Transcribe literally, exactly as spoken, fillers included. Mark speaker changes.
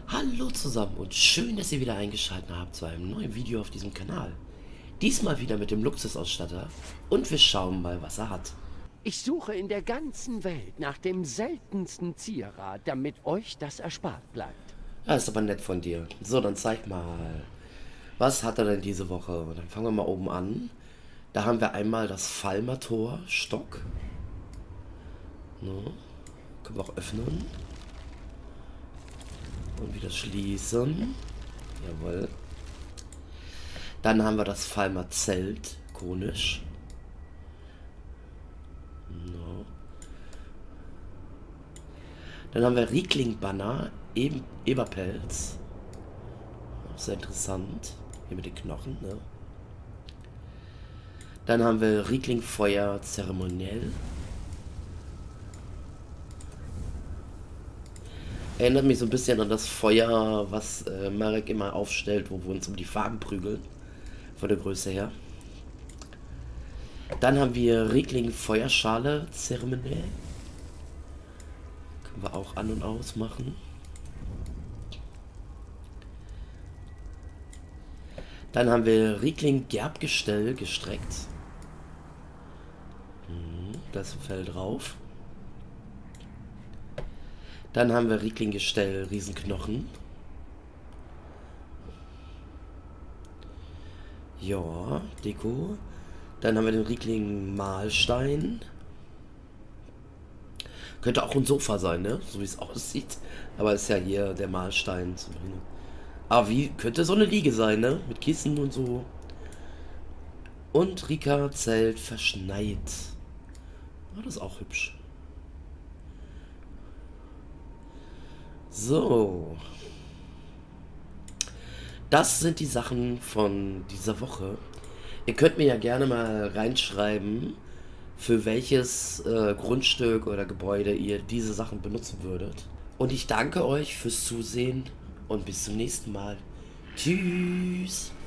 Speaker 1: Hallo zusammen und schön, dass ihr wieder eingeschaltet habt zu einem neuen Video auf diesem Kanal. Diesmal wieder mit dem Luxusausstatter und wir schauen mal, was er hat.
Speaker 2: Ich suche in der ganzen Welt nach dem seltensten Zierat, damit euch das erspart bleibt.
Speaker 1: Ja, ist aber nett von dir. So, dann zeig mal, was hat er denn diese Woche? Dann fangen wir mal oben an. Da haben wir einmal das Falmer-Tor, Stock. No. Können wir auch öffnen. Und wieder schließen. Jawohl. Dann haben wir das Falmer Zelt, konisch. No. Dann haben wir Riekling-Banner, e Eberpelz. Auch sehr interessant. Hier mit den Knochen, ne? Dann haben wir Riekling-Feuer zeremoniell. Erinnert mich so ein bisschen an das Feuer, was äh, Marek immer aufstellt, wo wir uns um die Farben prügeln. Von der Größe her. Dann haben wir Riekling Feuerschale zeremoniell. Können wir auch an und aus machen. Dann haben wir Riekling Gerbgestell gestreckt. Das fällt drauf. Dann haben wir Riekling Gestell Riesenknochen. Ja, Deko. Dann haben wir den Riekling Mahlstein. Könnte auch ein Sofa sein, ne? So wie es aussieht. Aber ist ja hier der Mahlstein zu bringen. Aber wie könnte so eine Liege sein, ne? Mit Kissen und so. Und Rika Zelt verschneit. Oh, das ist auch hübsch. So. Das sind die Sachen von dieser Woche. Ihr könnt mir ja gerne mal reinschreiben, für welches äh, Grundstück oder Gebäude ihr diese Sachen benutzen würdet. Und ich danke euch fürs Zusehen und bis zum nächsten Mal. Tschüss.